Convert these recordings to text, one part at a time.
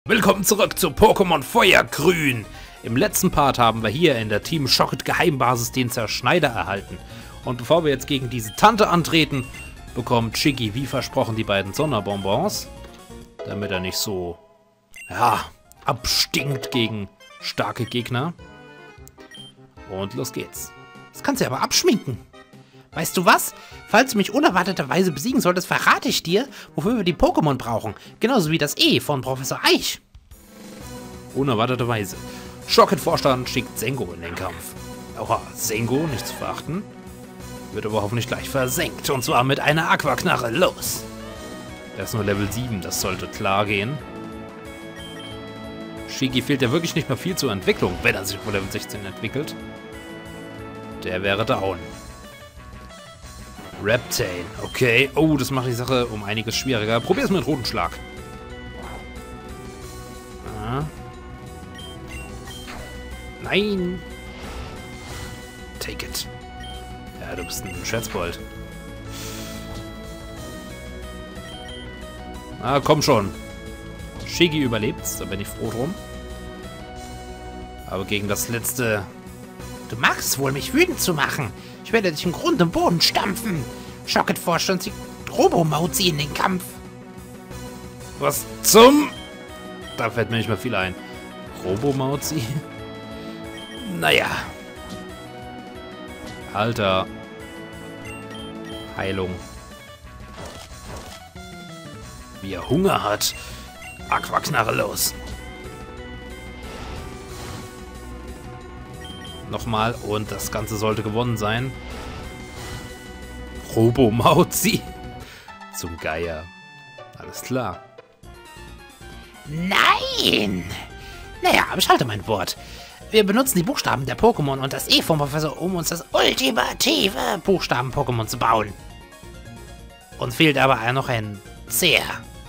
Willkommen zurück zu Pokémon Feuergrün. Im letzten Part haben wir hier in der Team Shocket Geheimbasis den Zerschneider erhalten. Und bevor wir jetzt gegen diese Tante antreten, bekommt Shiggy wie versprochen die beiden Sonderbonbons, damit er nicht so, ja, abstinkt gegen starke Gegner. Und los geht's. Das kannst du aber abschminken. Weißt du was? Falls du mich unerwarteterweise besiegen solltest, verrate ich dir, wofür wir die Pokémon brauchen. Genauso wie das E von Professor Eich. Unerwarteterweise. Shocket-Vorstand schickt Sengo in den Kampf. Oha, Sengo, nicht zu verachten. Wird aber hoffentlich gleich versenkt. Und zwar mit einer Aquaknarre. Los! Er ist nur Level 7, das sollte klar gehen. Shiggy fehlt ja wirklich nicht mehr viel zur Entwicklung, wenn er sich vor Level 16 entwickelt. Der wäre down. Reptane, okay. Oh, das macht die Sache um einiges schwieriger. Probier's mit roten Schlag. Ah. Nein. Take it. Ja, du bist ein Schätzbold. Ah, komm schon. Shiggy überlebt's, da bin ich froh drum. Aber gegen das letzte... Du magst es wohl, mich wütend zu machen. Ich werde dich im Grund und Boden stampfen. Shocket-Vorstand zieht Robo-Mauzi in den Kampf. Was zum... Da fällt mir nicht mehr viel ein. Robo-Mauzi? Naja. Alter. Heilung. Wie er Hunger hat. Aquaknarre los. Nochmal und das Ganze sollte gewonnen sein. Robo-Mauzi. Zum Geier. Alles klar. Nein! Naja, aber ich halte mein Wort. Wir benutzen die Buchstaben der Pokémon und das E vom Professor, um uns das ultimative Buchstaben-Pokémon zu bauen. Uns fehlt aber noch ein Zer.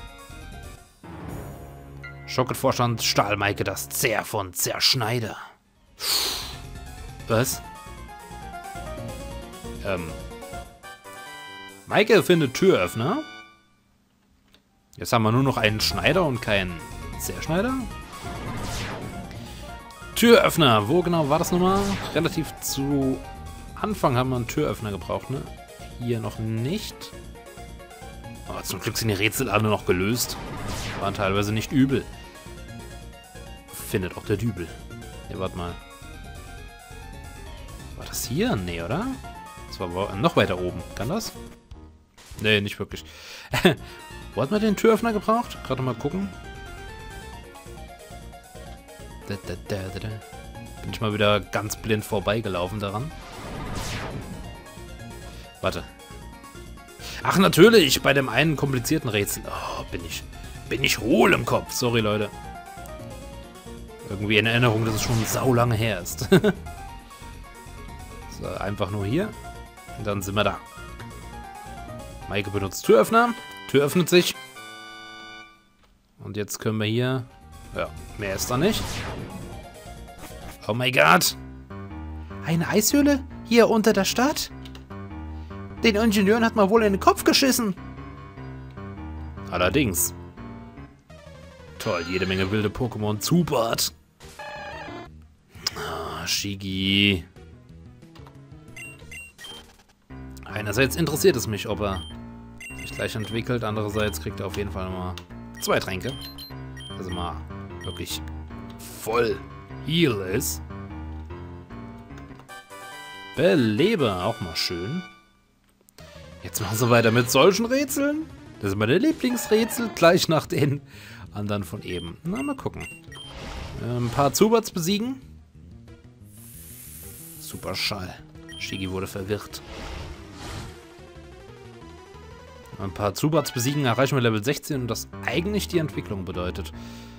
Shocket-Vorstand Stahlmeike das Zer von Zerschneider. Was? Maike findet Türöffner. Jetzt haben wir nur noch einen Schneider und keinen Zerschneider. Türöffner, wo genau war das nochmal? Relativ zu Anfang haben wir einen Türöffner gebraucht, ne? Hier noch nicht. Aber zum Glück sind die Rätsel alle noch gelöst. Waren teilweise nicht übel. Findet auch der Dübel. Hier, warte mal. War das hier? Nee, oder? Das war noch weiter oben. Kann das? Nee, nicht wirklich. Wo hat man den Türöffner gebraucht? Gerade mal gucken. Bin ich mal wieder ganz blind vorbeigelaufen daran. Warte. Ach, natürlich, bei dem einen komplizierten Rätsel. Oh, bin ich hohl im Kopf. Sorry, Leute. Irgendwie in Erinnerung, dass es schon saulange her ist. So, einfach nur hier. Und dann sind wir da. Maike benutzt Türöffner. Tür öffnet sich. Und jetzt können wir hier... Ja, mehr ist da nicht. Oh mein Gott. Eine Eishöhle? Hier unter der Stadt? Den Ingenieuren hat man wohl in den Kopf geschissen. Allerdings. Toll, jede Menge wilde Pokémon zu Bord. Ah, Shiggy. Einerseits interessiert es mich, ob er sich gleich entwickelt. Andererseits kriegt er auf jeden Fall nochmal 2 Tränke. Also mal wirklich voll Heal ist. Belebe, auch mal schön. Jetzt machen sie weiter mit solchen Rätseln. Das ist meine Lieblingsrätsel, gleich nach den anderen von eben. Na, mal gucken. Ein paar Zubats besiegen. Super Schall. Shiggy wurde verwirrt. Ein paar Zubats besiegen, erreichen wir Level 16 und das eigentlich die Entwicklung bedeutet.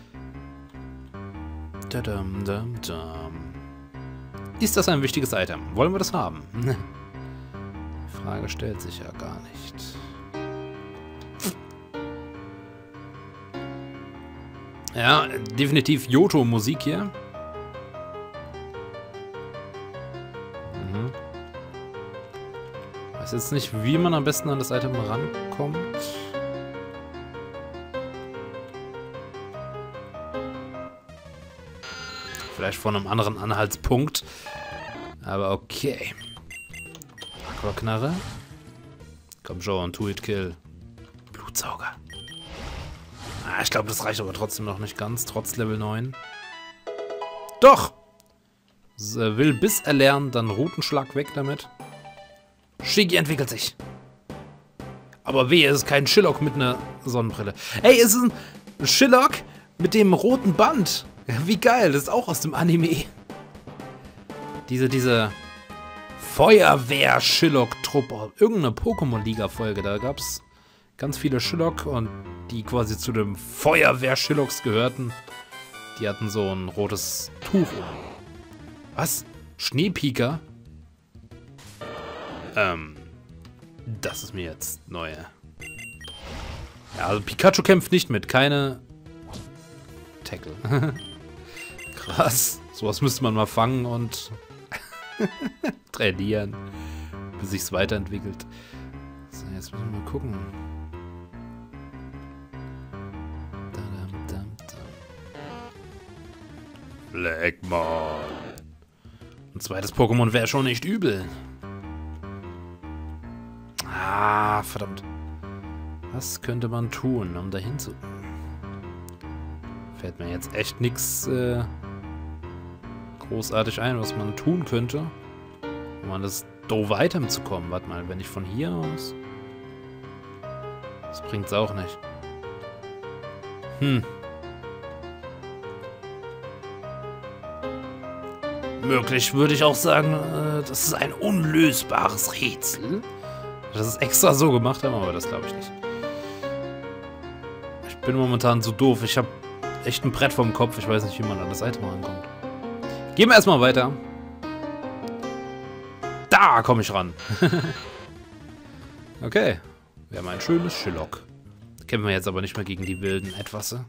Ist das ein wichtiges Item? Wollen wir das haben? Die Frage stellt sich ja gar nicht. Ja, definitiv Johto-Musik hier. Ich weiß jetzt nicht, wie man am besten an das Item rankommt. Vielleicht von einem anderen Anhaltspunkt. Aber okay. Aquaknarre. Komm schon, to it kill. Blutsauger. Ah, ich glaube, das reicht aber trotzdem noch nicht ganz, trotz Level 9. Doch! Will Biss erlernen, dann Rutenschlag weg damit. Shiggy entwickelt sich. Aber wehe, es ist kein Shillock mit einer Sonnenbrille. Ey, es ist ein Shillock mit dem roten Band. Wie geil, das ist auch aus dem Anime. Diese Feuerwehr-Shillock-Truppe. Irgendeine Pokémon-Liga-Folge, da gab es ganz viele Shillock und die quasi zu dem Feuerwehr-Shillocks gehörten. Die hatten so ein rotes Tuch um. Was? Schneepika? Das ist mir jetzt neu. Ja, also Pikachu kämpft nicht mit, keine Tackle. Krass. Sowas müsste man mal fangen und trainieren, bis sich's weiterentwickelt. So, jetzt müssen wir mal gucken. Blackmon. Ein zweites Pokémon wäre schon nicht übel. Ah, verdammt. Was könnte man tun, um dahin zu... Fällt mir jetzt echt nichts großartig ein, was man tun könnte, um an das doofe Item zu kommen. Warte mal, wenn ich von hier aus... Das bringt's auch nicht. Möglich würde ich auch sagen, das ist ein unlösbares Rätsel. Das ist extra so gemacht haben, aber das glaube ich nicht. Ich bin momentan so doof. Ich habe echt ein Brett vorm Kopf. Ich weiß nicht, wie man an das Item rankommt. Gehen wir erstmal weiter. Da komme ich ran. Okay. Wir haben ein schönes Shillock. Kämpfen wir jetzt aber nicht mehr gegen die wilden Etwasse.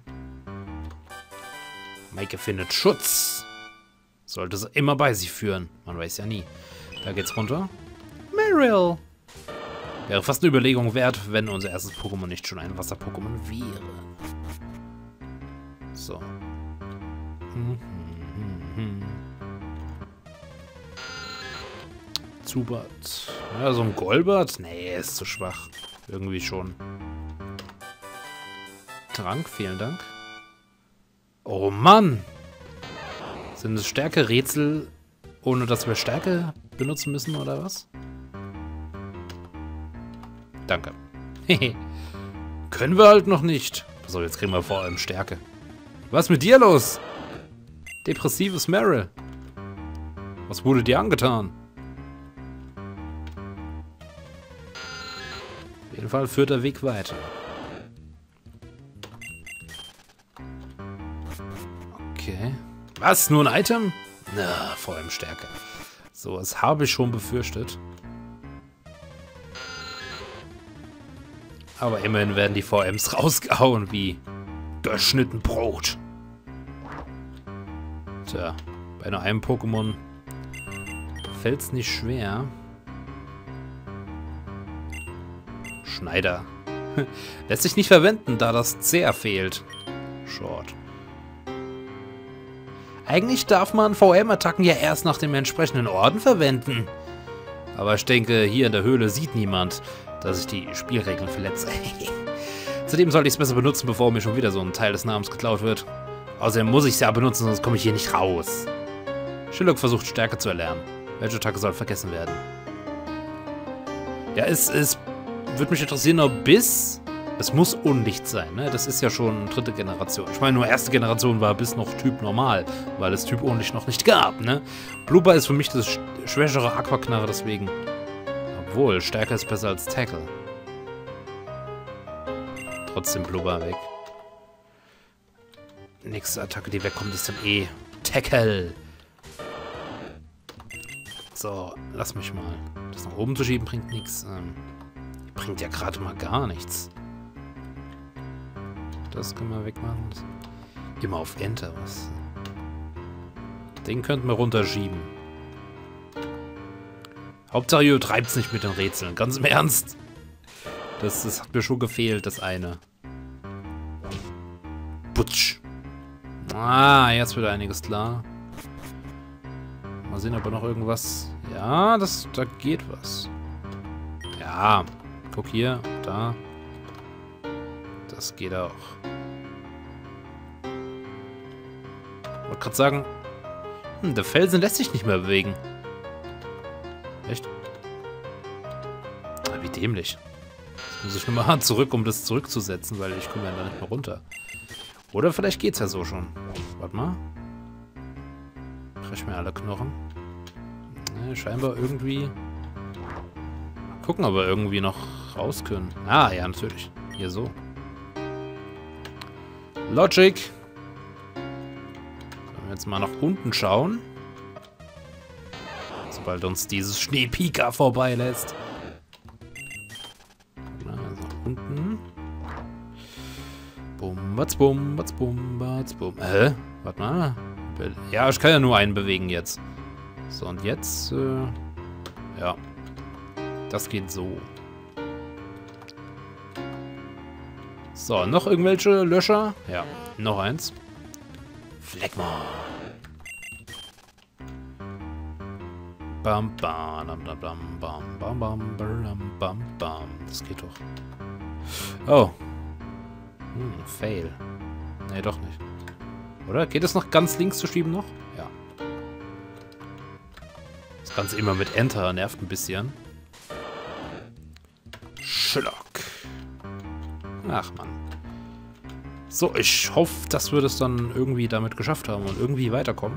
Maike findet Schutz. Sollte sie immer bei sich führen. Man weiß ja nie. Da geht's runter. Marill. Wäre fast eine Überlegung wert, wenn unser erstes Pokémon nicht schon ein Wasser-Pokémon wäre. So. Zubat. Ja, so ein Golbat? Nee, ist zu schwach. Irgendwie schon. Trank, vielen Dank. Oh Mann! Sind es Stärke-Rätsel, ohne dass wir Stärke benutzen müssen, oder was? Danke. Können wir halt noch nicht. So, jetzt kriegen wir vor allem Stärke. Was ist mit dir los? Depressives Marill. Was wurde dir angetan? Auf jeden Fall führt der Weg weiter. Okay. Was? Nur ein Item? Na, vor allem Stärke. So, das habe ich schon befürchtet. Aber immerhin werden die VMs rausgehauen wie geschnitten Brot. Tja, bei nur einem Pokémon fällt es nicht schwer. Schneider. Lässt sich nicht verwenden, da das CR fehlt. Short. Eigentlich darf man VM-Attacken ja erst nach dem entsprechenden Orden verwenden. Aber ich denke, hier in der Höhle sieht niemand, dass ich die Spielregeln verletze. Zudem sollte ich es besser benutzen, bevor mir schon wieder so ein Teil des Namens geklaut wird. Außerdem muss ich es ja benutzen, sonst komme ich hier nicht raus. Shillock versucht Stärke zu erlernen. Welche Attacke soll vergessen werden? Ja, es würde mich interessieren, ob Biss... Es muss Unlicht sein, ne? Das ist ja schon dritte Generation. Ich meine, nur erste Generation war Biss noch Typ normal, weil es Typ Unlicht noch nicht gab, ne? Blubber ist für mich das schwächere Aquaknarre, deswegen... Obwohl, Stärke ist besser als Tackle. Trotzdem Blubber weg. Nächste Attacke, die wegkommt, ist dann eh Tackle. So, lass mich mal. Das nach oben zu schieben bringt nichts. Bringt ja gerade mal gar nichts. Das können wir wegmachen. Geh mal auf Enter. Was? Den könnten wir runterschieben. Hauptsache, ihr treibt's nicht mit den Rätseln. Ganz im Ernst. Das hat mir schon gefehlt, das eine. Putsch. Ah, jetzt wird einiges klar. Mal sehen, ob er noch irgendwas... Ja, da geht was. Ja, guck hier, da. Das geht auch. Ich wollte gerade sagen, der Felsen lässt sich nicht mehr bewegen. Echt? Ah, wie dämlich. Jetzt muss ich nur mal zurück, um das zurückzusetzen, weil ich komme ja da nicht mehr runter. Oder vielleicht geht's ja so schon. Warte mal. Brech mir alle Knochen. Ne, scheinbar irgendwie... Gucken, ob wir irgendwie noch raus können. Ah, ja, natürlich. Hier so. Logic. Wenn wir jetzt mal nach unten schauen. Sobald uns dieses Schneepika vorbeilässt. Also nach unten. Bum, batz, bum, batz, bum, batz, bum. Warte mal. Ja, ich kann ja nur einen bewegen jetzt. So, und jetzt, ja. Das geht so. So, noch irgendwelche Löcher? Ja, noch eins. Fleckmon. Bam, bam, bam, bam, bam, bam, bam, bam, bam, bam. Das geht doch. Oh. Fail. Nee, doch nicht. Oder? Geht es noch ganz links zu schieben noch? Ja. Das Ganze immer mit Enter nervt ein bisschen. Schlock. Ach, Mann. So, ich hoffe, dass wir das dann irgendwie damit geschafft haben und irgendwie weiterkommen.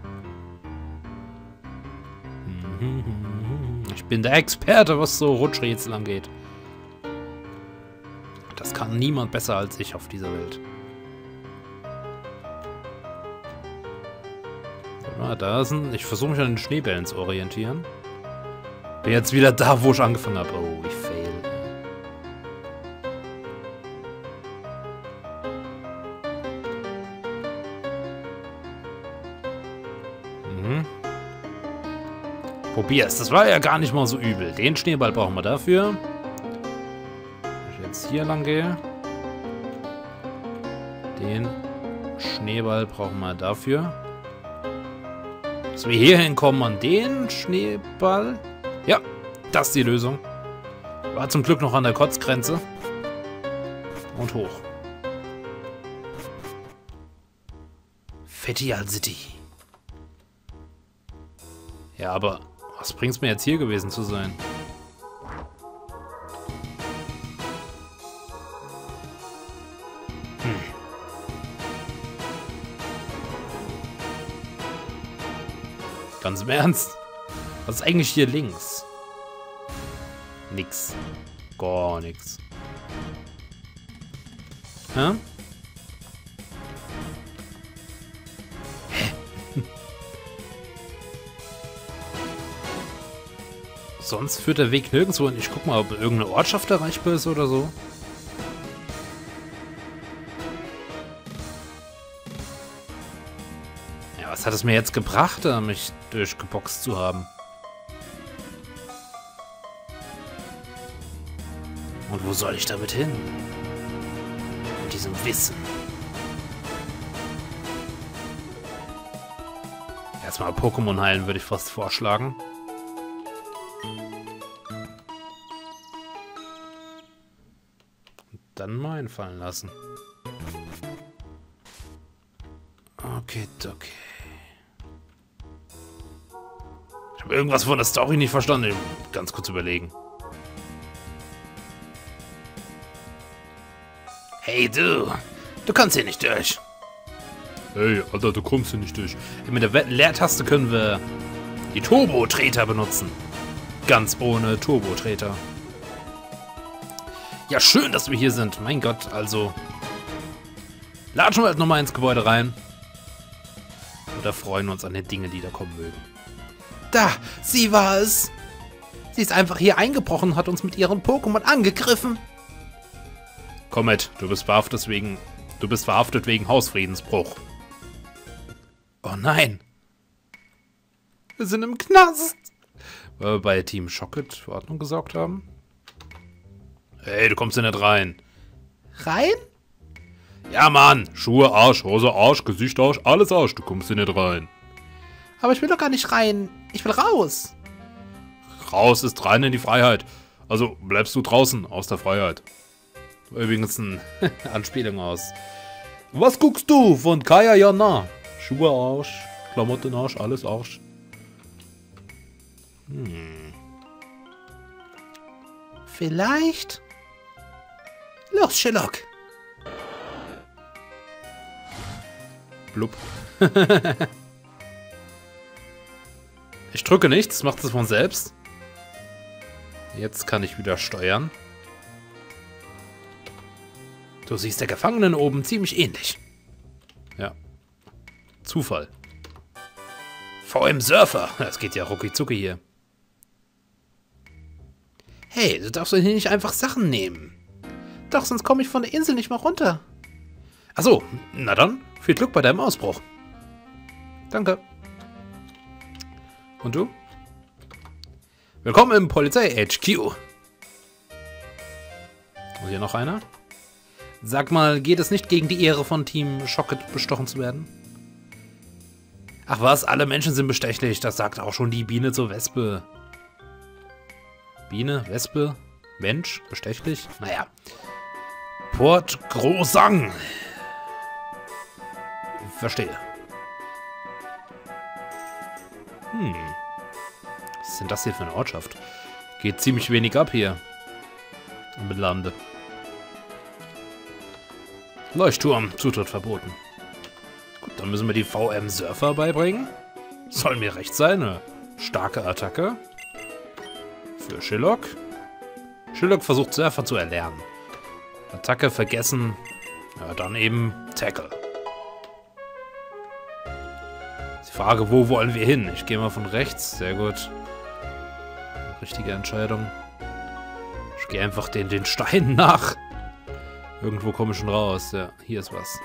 Ich bin der Experte, was so Rutschrätsel angeht. Das kann niemand besser als ich auf dieser Welt. Ah, da sind... Ich versuche mich an den Schneebällen zu orientieren. Bin jetzt wieder da, wo ich angefangen habe. Oh, ich fail. Probier's. Das war ja gar nicht mal so übel. Den Schneeball brauchen wir dafür. Wenn ich jetzt hier lang gehe. Den Schneeball brauchen wir dafür. Dass wir hier hinkommen an den Schneeball. Ja, das ist die Lösung. War zum Glück noch an der Kotzgrenze. Und hoch. Fettial City. Ja, aber was bringt's mir jetzt hier gewesen zu sein? Ganz im Ernst? Was ist eigentlich hier links? Nix. Gar nix. Hä? Sonst führt der Weg nirgendwo hin. Ich guck mal, ob irgendeine Ortschaft erreichbar ist oder so. Ja, was hat es mir jetzt gebracht, mich durchgeboxt zu haben? Und wo soll ich damit hin? Mit diesem Wissen. Erstmal Pokémon heilen, würde ich fast vorschlagen. Dann mal einfallen lassen. Okay, okay. Ich habe irgendwas von der Story nicht verstanden. Ich muss ganz kurz überlegen. Hey du, du kommst hier nicht durch. Hey, Alter, du kommst hier nicht durch. Mit der Leertaste können wir die Turbo-Treter benutzen. Ganz ohne Turbo-Treter. Ja, schön, dass wir hier sind. Mein Gott, also... Latschen wir halt nochmal ins Gebäude rein. Und da freuen wir uns an den Dingen, die da kommen mögen. Da, sie war es. Sie ist einfach hier eingebrochen und hat uns mit ihren Pokémon angegriffen. Komm mit, du bist verhaftet wegen Hausfriedensbruch. Oh nein. Wir sind im Knast. Weil wir bei Team Shocket für Ordnung gesorgt haben. Hey, du kommst hier nicht rein. Rein? Ja, Mann. Schuhe, Arsch, Hose, Arsch, Gesicht, Arsch, alles Arsch. Du kommst hier nicht rein. Aber ich will doch gar nicht rein. Ich will raus. Raus ist rein in die Freiheit. Also bleibst du draußen aus der Freiheit. Übrigens eine Anspielung aus Was guckst du von Kaya Jana? Schuhe Arsch, Klamotten Arsch, alles Arsch. Vielleicht? Los, Sherlock. Blub. Ich drücke nichts, macht es von selbst. Jetzt kann ich wieder steuern. Du siehst der Gefangenen oben ziemlich ähnlich. Ja. Zufall. VM Surfer. Das geht ja rucki-zucki hier. Hey, du darfst doch hier nicht einfach Sachen nehmen. Doch, sonst komme ich von der Insel nicht mehr runter. Achso, na dann, viel Glück bei deinem Ausbruch. Danke. Und du? Willkommen im Polizei-HQ. Und hier noch einer? Sag mal, geht es nicht gegen die Ehre von Team Shocket bestochen zu werden? Ach was, alle Menschen sind bestechlich. Das sagt auch schon die Biene zur Wespe. Biene, Wespe, Mensch, bestechlich? Naja. Port Grosang. Verstehe. Was ist denn das hier für eine Ortschaft? Geht ziemlich wenig ab hier. Im Lande. Leuchtturm, Zutritt verboten. Gut, dann müssen wir die VM Surfer beibringen. Soll mir recht sein, eine starke Attacke. Für Sherlock. Sherlock versucht Surfer zu erlernen. Attacke vergessen. Ja, dann eben Tackle. Die Frage, wo wollen wir hin? Ich gehe mal von rechts. Sehr gut. Richtige Entscheidung. Ich gehe einfach den Steinen nach. Irgendwo komme ich schon raus. Ja, hier ist was.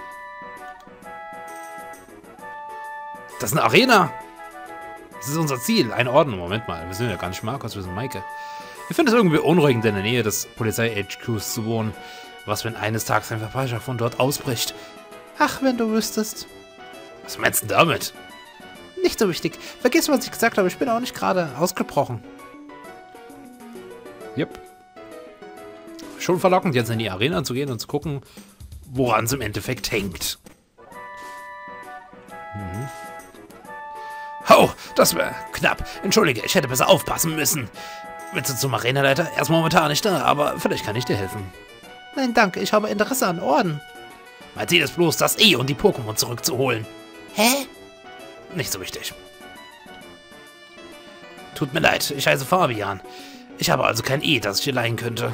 Das ist eine Arena. Das ist unser Ziel. Ein Orden. Moment mal. Wir sind ja gar nicht Markus, wir sind Maike. Ich finde es irgendwie beunruhigend, in der Nähe des Polizei-HQs zu wohnen. Was, wenn eines Tages ein Verbrecher von dort ausbricht? Ach, wenn du wüsstest. Was meinst du damit? Nicht so wichtig. Vergiss, was ich gesagt habe. Ich bin auch nicht gerade ausgebrochen. Yep. Schon verlockend, jetzt in die Arena zu gehen und zu gucken, woran es im Endeffekt hängt. Oh, das wäre knapp. Entschuldige, ich hätte besser aufpassen müssen. Willst du zum Arenaleiter? Er ist momentan nicht da, aber vielleicht kann ich dir helfen. Nein, danke. Ich habe Interesse an Orden. Mein Ziel ist bloß, das E und die Pokémon zurückzuholen. Hä? Nicht so wichtig. Tut mir leid, ich heiße Fabian. Ich habe also kein E, das ich dir leihen könnte.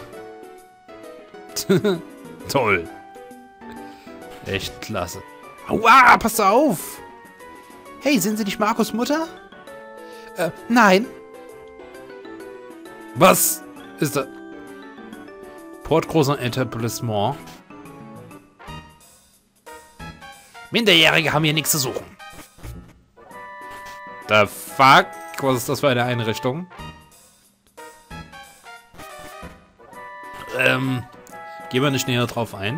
Toll. Echt klasse. Aua, pass auf! Hey, sind Sie nicht Markus' Mutter? Nein. Was ist das? Port Großer Etablissement. Minderjährige haben hier nichts zu suchen. The fuck? Was ist das für eine Einrichtung? Gehen wir nicht näher drauf ein.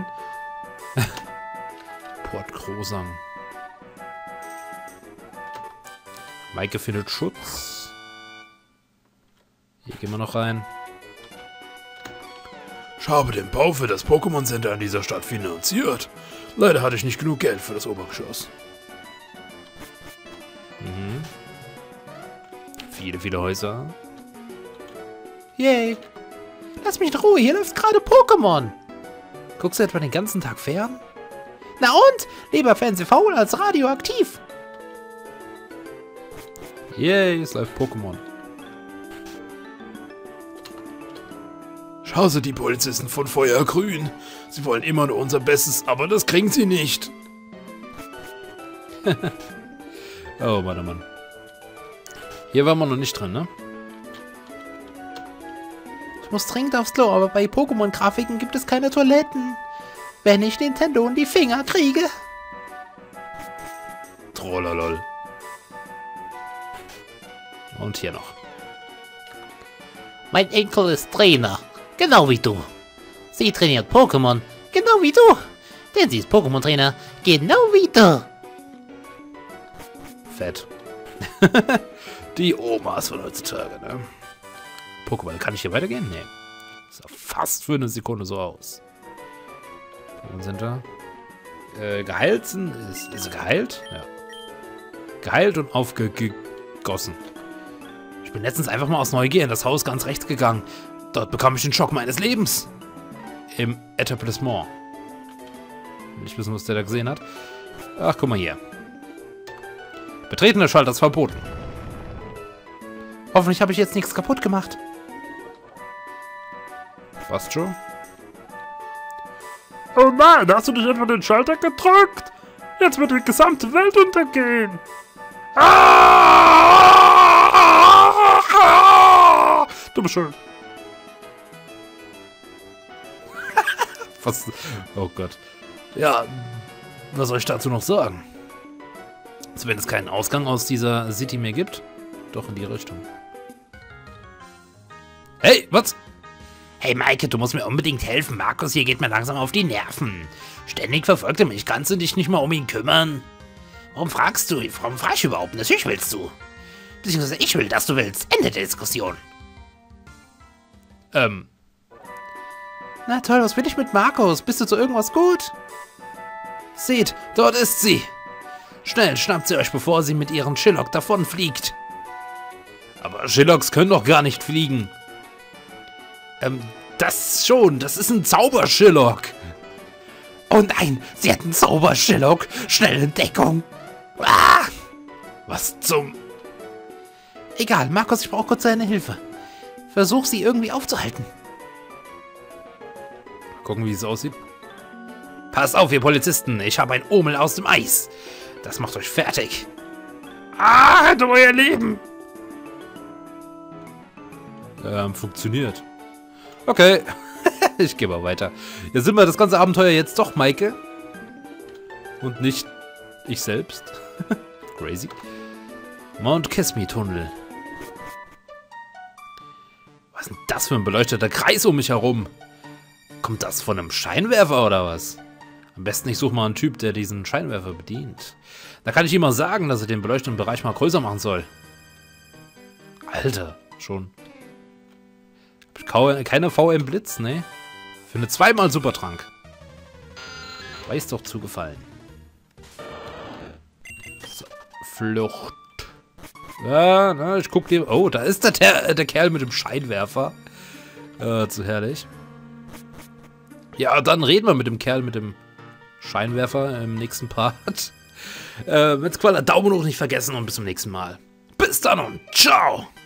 Port Grosang. Maike findet Schutz. Hier gehen wir noch rein. Ich habe den Bau für das Pokémon Center in dieser Stadt finanziert. Leider hatte ich nicht genug Geld für das Obergeschoss. Viele Häuser. Yay. Lass mich in Ruhe, hier läuft gerade Pokémon. Guckst du etwa den ganzen Tag fern? Na und? Lieber Fernsehfaul als radioaktiv. Yay, es läuft Pokémon. Schau sie, die Polizisten von Feuergrün. Sie wollen immer nur unser Bestes, aber das kriegen sie nicht. Oh, warte mal. Hier waren wir noch nicht drin, ne? Ich muss dringend aufs Klo, aber bei Pokémon-Grafiken gibt es keine Toiletten. Wenn ich Nintendo in die Finger kriege. Trololol. Und hier noch. Mein Enkel ist Trainer, genau wie du. Sie trainiert Pokémon, genau wie du. Denn sie ist Pokémon-Trainer, genau wie du. Fett. Die Omas von heutzutage, ne? Pokéball, kann ich hier weitergehen? Nee. Sah fast für eine Sekunde so aus. Wo sind wir? Geheilt sind... Ist sie geheilt? Ja. Geheilt und aufgegossen. Ich bin letztens einfach mal aus Neugier in das Haus ganz rechts gegangen. Dort bekam ich den Schock meines Lebens. Im Etablissement. Will ich wissen, was der da gesehen hat. Ach, guck mal hier. Betreten des Schalters verboten. Hoffentlich habe ich jetzt nichts kaputt gemacht. Was, Joe? Oh nein, hast du nicht etwa den Schalter gedrückt? Jetzt wird die gesamte Welt untergehen. Du bist schuld. Was? Oh Gott. Ja, was soll ich dazu noch sagen? Also wenn es keinen Ausgang aus dieser City mehr gibt, doch in die Richtung. Hey, was? Hey Maike, du musst mir unbedingt helfen. Markus hier geht mir langsam auf die Nerven. Ständig verfolgt er mich. Kannst du dich nicht mal um ihn kümmern? Warum fragst du? Warum frag ich überhaupt? Natürlich willst du. Beziehungsweise ich will, dass du willst. Ende der Diskussion. Na toll, was will ich mit Markus? Bist du zu irgendwas gut? Seht, dort ist sie. Schnell, schnappt sie euch, bevor sie mit ihren Shillock davonfliegt. Aber Shillocks können doch gar nicht fliegen. Das schon, das ist ein Zaubershillock. Oh nein, sie hat einen Zaubershillock. Schnell in Deckung. Ah! Was zum... Egal, Markus, ich brauche kurz deine Hilfe. Versuch sie irgendwie aufzuhalten. Gucken, wie es aussieht. Passt auf, ihr Polizisten. Ich habe ein Omel aus dem Eis. Das macht euch fertig. Rettet euer Leben. Funktioniert. Okay. Ich gehe mal weiter. Jetzt sind wir das ganze Abenteuer jetzt doch Maike. Und nicht ich selbst. Crazy. Mount Kissimmee-Tunnel. Was ist denn das für ein beleuchteter Kreis um mich herum? Kommt das von einem Scheinwerfer oder was? Am besten ich suche mal einen Typ, der diesen Scheinwerfer bedient. Da kann ich ihm mal sagen, dass er den beleuchteten Bereich mal größer machen soll. Alter, schon. Hab ich keine VM Blitz, ne? Für eine zweimal Supertrank. Weiß doch zugefallen. So, Flucht. Ja, na, ich guck dir. Oh, da ist der Kerl mit dem Scheinwerfer. Zu herrlich. Ja, dann reden wir mit dem Kerl mit dem Scheinwerfer im nächsten Part. Mit Squaller Daumen hoch nicht vergessen und bis zum nächsten Mal. Bis dann und ciao!